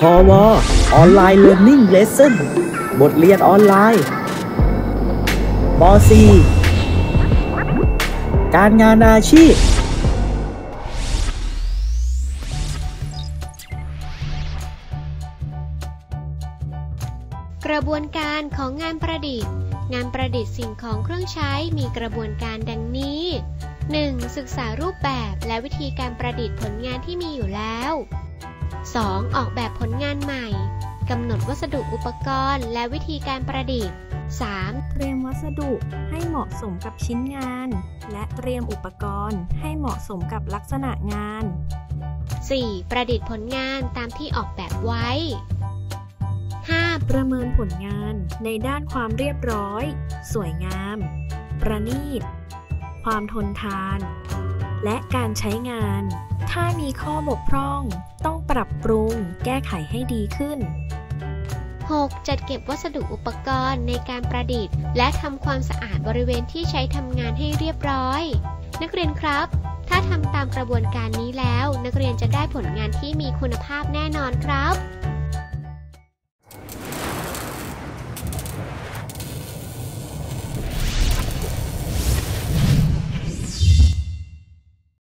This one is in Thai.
พวออนไลน์เรียนนิ่งเลสเซ่นบทเรียนออนไลน์ป .4 การงานอาชีพกระบวนการของงานประดิษฐ์งานประดิษฐ์สิ่งของเครื่องใช้มีกระบวนการดังนี้ 1. ศึกษารูปแบบและวิธีการประดิษฐ์ผลงานที่มีอยู่แล้ว 2. ออกแบบผลงานใหม่กำหนดวัสดุอุปกรณ์และวิธีการประดิษฐ์ 3. เตรียมวัสดุให้เหมาะสมกับชิ้นงานและเตรียมอุปกรณ์ให้เหมาะสมกับลักษณะงาน 4. ประดิษฐ์ผลงานตามที่ออกแบบไว้ 5. ประเมินผลงานในด้านความเรียบร้อยสวยงามประณีตความทนทานและการใช้งานถ้ามีข้อบกพร่องต้องปรับปรุงแก้ไขให้ดีขึ้น 6. จัดเก็บวัสดุอุปกรณ์ในการประดิษฐ์และทำความสะอาดบริเวณที่ใช้ทำงานให้เรียบร้อยนักเรียนครับถ้าทำตามกระบวนการนี้แล้วนักเรียนจะได้ผลงานที่มีคุณภาพแน่นอนครับ